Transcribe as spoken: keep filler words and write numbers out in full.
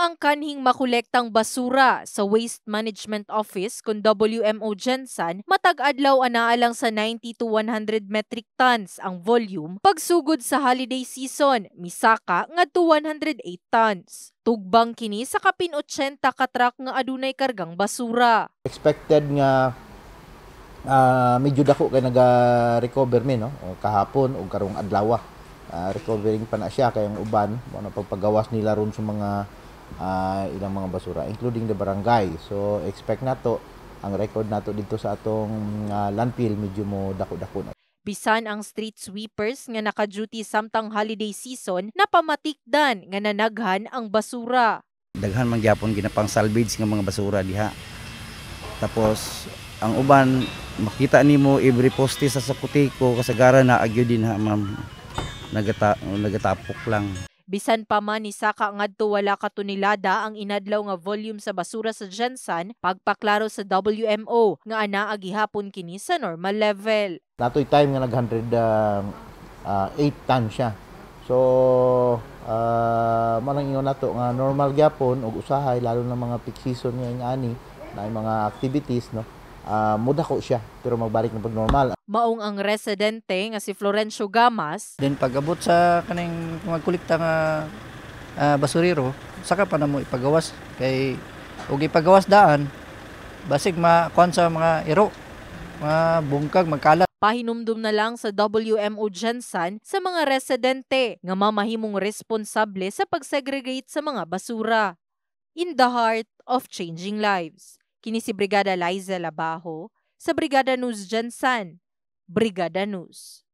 ang kanhing makolektang basura sa Waste Management Office kun W M O Gensan, matag adlaw anaalang sa ninety to one hundred metric tons ang volume pagsugod sa holiday season, misaka ngadto one hundred eight tons. Tugbang kini sa kapin eighty ka truck nga adunay kargang basura. Expected nga uh, medyo dako kay naga-recover mi no o kahapon o karong adlaw. Uh, recovering pa na siya kay ang uban mo na pagpagawas nila ron sa mga uh, ilang mga basura including the barangay. So expect nato ang record nato dito sa atong uh, landfill medyo mo dako-dako na. Bisan ang street sweepers nga naka-duty samtang holiday season napamatikdan nga nanaghan ang basura. Daghan man gyapon ginapang salvage nga mga basura diha. Tapos ang uban makita nimo every poste sa Sakutiko kasagaran na agyo din ha ma'am. Nagata nagatapok lang. Bisan pa man ni saka ngadto wala ka tonelada ang inadlaw nga volume sa basura sa Gensan, pagpaklaro sa W M O nga anaa gihapon kini sa normal level. Natoy time nga nag one hundred eight ton siya. So uh, manang ingon nato nga normal gyapon og usahay lalo na mga peak season nga ani na mga activities no. Uh, muda ko siya pero magbalik na pag normal. Maong ang residente nga si Florencio Gamas. Then pag-abot sa kaning magkolekta nga uh, basurero, saka pa na mo ipagawas kay og ipagawas daan basig makuan sa mga iro, mga bungkag magkalat. Pahinumdum na lang sa W M O Gensan sa mga residente nga mamahimong responsable sa pagsegregate sa mga basura. In the heart of changing lives. Kini si Brigada Liza Labajo sa Brigada News Gensan. Brigada News.